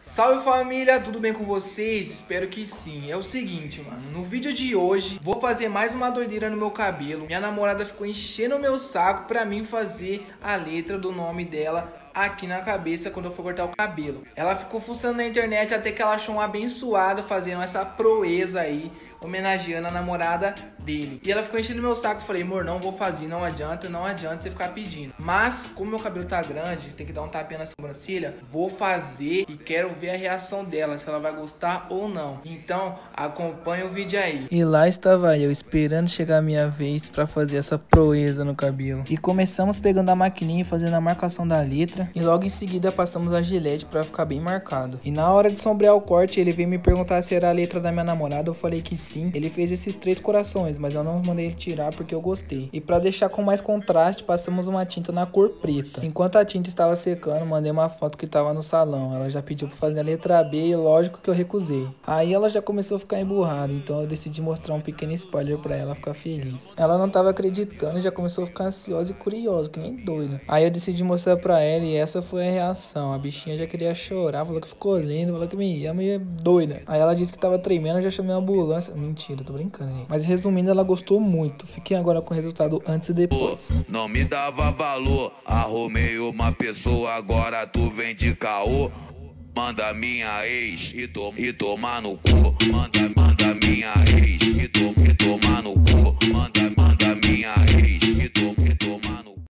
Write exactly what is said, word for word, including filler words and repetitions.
Salve família, tudo bem com vocês? Espero que sim. É o seguinte, mano, no vídeo de hoje vou fazer mais uma doideira no meu cabelo. Minha namorada ficou enchendo o meu saco pra mim fazer a letra do nome dela aqui na cabeça quando eu for cortar o cabelo. Ela ficou fuçando na internet até que ela achou um abençoado fazendo essa proeza aí, homenageando a namorada dele. E ela ficou enchendo meu saco. Eu falei, amor, não vou fazer, não adianta, não adianta você ficar pedindo. Mas, como meu cabelo tá grande, tem que dar um tapinha na sobrancelha, vou fazer e quero ver a reação dela, se ela vai gostar ou não. Então, acompanha o vídeo aí. E lá estava eu, esperando chegar a minha vez pra fazer essa proeza no cabelo. E começamos pegando a maquininha e fazendo a marcação da letra. E logo em seguida passamos a gilete pra ficar bem marcado. E na hora de sombrear o corte, ele veio me perguntar se era a letra da minha namorada. Eu falei que sim. Ele fez esses três corações, mas eu não mandei ele tirar porque eu gostei. E pra deixar com mais contraste, passamos uma tinta na cor preta. Enquanto a tinta estava secando, mandei uma foto que tava no salão. Ela já pediu pra fazer a letra B e lógico que eu recusei. Aí ela já começou a ficar emburrada, então eu decidi mostrar um pequeno spoiler pra ela ficar feliz. Ela não tava acreditando e já começou a ficar ansiosa e curiosa, que nem doida. Aí eu decidi mostrar pra ela e essa foi a reação. A bichinha já queria chorar, falou que ficou linda, falou que me ama e é doida. Aí ela disse que tava tremendo, eu já chamei a ambulância. Mentira, tô brincando, gente. Mas resumindo, ela gostou muito. Fiquem agora com o resultado antes e depois. Não me dava valor, arrumei uma pessoa, agora tu vem de caô. Manda minha ex e, to e tomar no cu. Manda, manda minha ex e, to e tomar no cu. Manda, manda minha ex.